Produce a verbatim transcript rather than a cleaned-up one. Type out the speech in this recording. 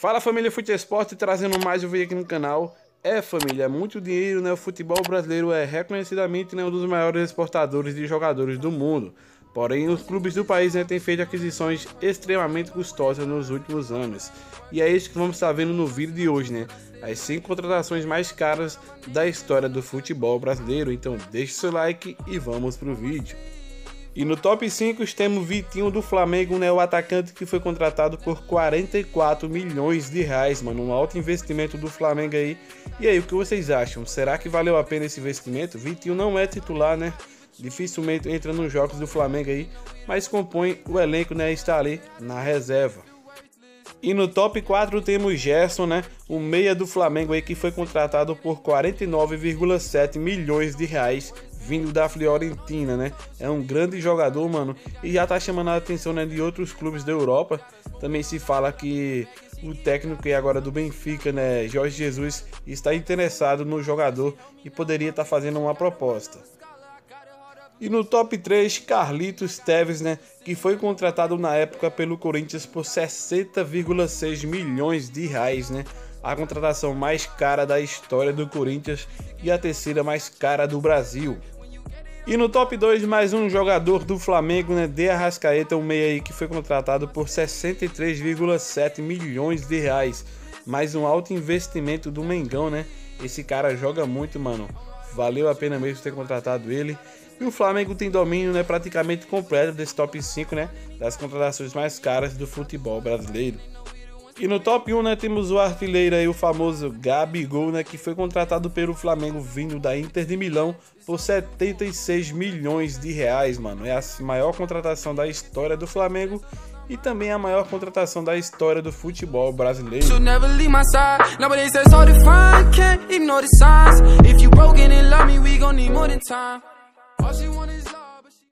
Fala família Fute Esporte, trazendo mais um vídeo aqui no canal. É família, é muito dinheiro, né? O futebol brasileiro é reconhecidamente, né, um dos maiores exportadores de jogadores do mundo. Porém, os clubes do país, né, têm feito aquisições extremamente custosas nos últimos anos. E é isso que vamos estar vendo no vídeo de hoje, né? As cinco contratações mais caras da história do futebol brasileiro. Então deixe seu like e vamos pro vídeo. E no top cinco temos Vitinho do Flamengo, né, o atacante que foi contratado por quarenta e quatro milhões de reais, mano, um alto investimento do Flamengo aí. E aí, o que vocês acham? Será que valeu a pena esse investimento? Vitinho não é titular, né? Dificilmente entra nos jogos do Flamengo aí, mas compõe o elenco, né, está ali na reserva. E no top quatro temos Gerson, né, o meia do Flamengo aí que foi contratado por quarenta e nove vírgula sete milhões de reais, vindo da Fiorentina, né? É um grande jogador, mano, e já tá chamando a atenção, né, de outros clubes da Europa. Também se fala que o técnico e agora do Benfica, né, Jorge Jesus, está interessado no jogador e poderia estar fazendo uma proposta. E no top três, Carlitos Tevez, né, que foi contratado na época pelo Corinthians por sessenta vírgula seis milhões de reais, né? A contratação mais cara da história do Corinthians e a terceira mais cara do Brasil. E no top dois, mais um jogador do Flamengo, né, De Arrascaeta, um meia aí que foi contratado por sessenta e três vírgula sete milhões de reais. Mais um alto investimento do Mengão, né? Esse cara joga muito, mano. Valeu a pena mesmo ter contratado ele. E o Flamengo tem domínio, né, praticamente completo desse top cinco, né, das contratações mais caras do futebol brasileiro. E no top um, né, temos o artilheiro aí, o famoso Gabigol, né, que foi contratado pelo Flamengo vindo da Inter de Milão por setenta e seis milhões de reais, mano. É a maior contratação da história do Flamengo e também a maior contratação da história do futebol brasileiro.